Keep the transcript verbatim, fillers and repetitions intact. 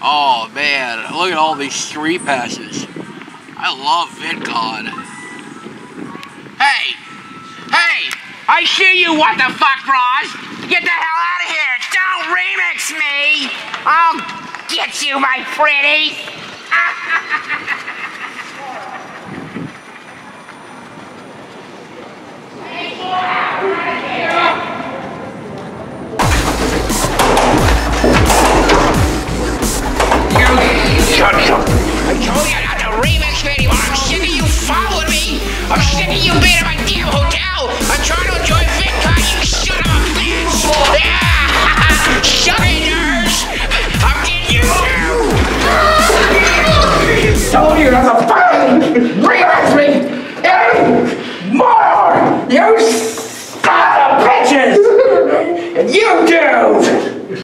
Oh man, look at all these street passes. I love VidCon. Hey! Hey! I see you, Wtfbrahs! Get the hell out of here! Don't remix me! I'll get you, my pretty! Shut up! I told you not to remix me anymore! I'm sick of you following me! I'm sick of you being at my damn hotel! I'm trying to enjoy VidCon, you son of a bitch! Yeah! Shut it, nerds! I'm getting you too! I told you not to follow me!